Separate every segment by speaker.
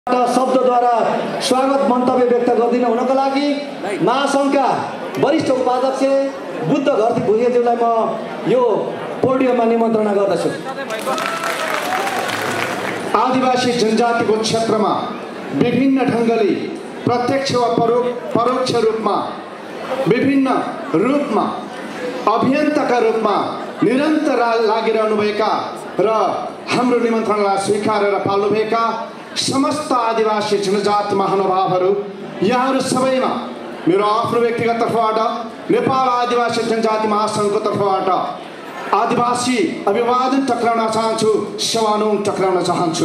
Speaker 1: शब्दद्वारा स्वागत मन्तव्य व्यक्त गर्दिन हुनको लागि महासङ्घका वरिष्ठ उपाध्यक्ष बुद्ध घरती भुजेज्यूलाई म यो पोडियममा निमन्त्रणा गर्दछु।
Speaker 2: आदिवासी जनजातिको क्षेत्रमा विभिन्न ढङ्गले प्रत्यक्ष वा परोक्ष रूपमा विभिन्न रूपमा अभियन्ताका रूपमा निरन्तर लागिरहनुभएका र हाम्रो निमन्त्रणालाई स्वीकारेर पाल्नुभएका समस्त आदिवासी जनजाति महानुभावहरू, यहाँहरू सबैमा मेरो आफ्नो व्यक्तिगत तर्फबाट नेपाल आदिवासी जनजाति महासङ्घको तर्फबाट आदिवासी अभिवादन टक्राउन चाहन्छु, सवानुन टक्राउन चाहन्छु।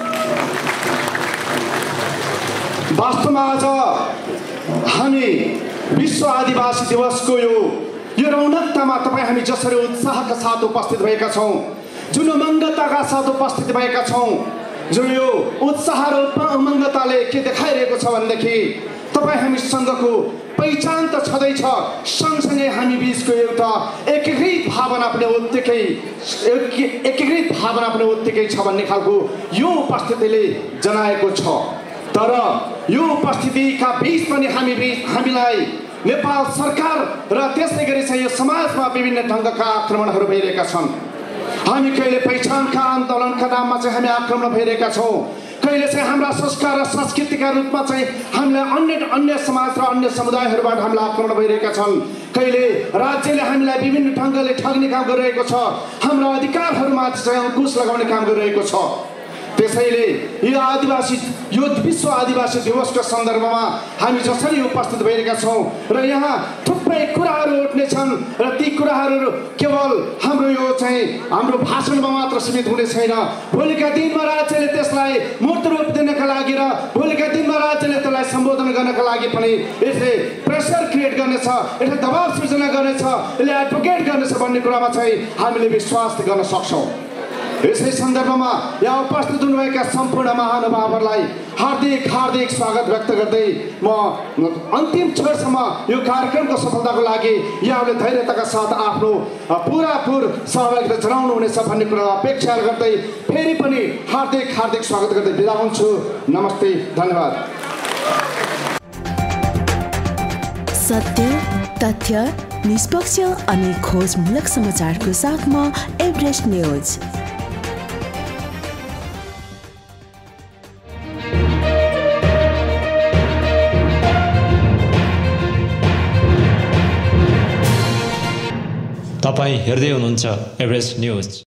Speaker 2: वास्तवमा आज हामी विश्व आदिवासी दिवसको यो रौनकतामा तपाईँ हामी जसरी उत्साहका साथ उपस्थित भएका छौँ, जुन उमङ्गताका साथ उपस्थित भएका छौँ, जुन यो उत्साह र उमङ्गताले के देखाइरहेको छ भनेदेखि तपाईँ हामीसँगको पहिचान त छँदैछ, सँगसँगै हामी बिचको एउटा एकीकृत भावना पनि उत्तिकै छ भन्ने खालको यो उपस्थितिले जनाएको छ। तर यो उपस्थितिका बीच पनि हामीलाई नेपाल सरकार र त्यसै गरी चाहिँ यो समाजमा विभिन्न ढङ्गका आक्रमणहरू भइरहेका छन्। हामी कहिले पहिचानका आन्दोलनका नाममा चाहिँ हामी आक्रमण भइरहेका छौँ, कहिले चाहिँ हाम्रा संस्कार र संस्कृतिका रूपमा चाहिँ हामीलाई अन्य समाज र अन्य समुदायहरूबाट हामीलाई आक्रमण भइरहेका छन्, कहिले राज्यले हामीलाई विभिन्न ढङ्गले ठग्ने काम गरिरहेको छ, हाम्रा अधिकारहरूमाथि चाहिँ अङ्कुश लगाउने काम गरिरहेको छ। त्यसैले यो विश्व आदिवासी दिवसको सन्दर्भमा हामी जसरी उपस्थित भइरहेका छौँ र यहाँ थुप्रै कुराहरू उठ्नेछन् र ती कुराहरू केवल हाम्रो भाषणमा मात्र सीमित हुने छैन। भोलिका दिनमा राज्यले त्यसलाई मूर्त रूप दिनका लागि र भोलिका दिनमा राज्यले त्यसलाई सम्बोधन गर्नका लागि पनि यसले प्रेसर क्रिएट गर्नेछ, यसले दबाव सृजना गर्नेछ, यसले एडभोकेट गर्नेछ भन्ने कुरामा चाहिँ हामीले विश्वास गर्न सक्छौँ। यसै सन्दर्भमा यहाँ उपस्थित हुनुभएका सम्पूर्ण महानुभावहरूलाई हार्दिक स्वागत व्यक्त गर्दै म अन्तिम क्षणसम्म यो कार्यक्रमको सफलताको लागि यहाँहरूले धैर्यताका साथ आफ्नो पूरापूर सहभागिता जनाउनु हुनेछ भन्ने कुरा अपेक्षा गर्दै फेरि पनि हार्दिक स्वागत गर्दै बिदा हुन्छु। नमस्ते, धन्यवाद।
Speaker 3: सत्य, तथ्य, निष्पक्ष अनि खोजमूलक समाचारको साथमा एभरेस्ट न्यूज।
Speaker 4: तपाईं हेर्दै हुनुहुन्छ एभरेस्ट न्यूज।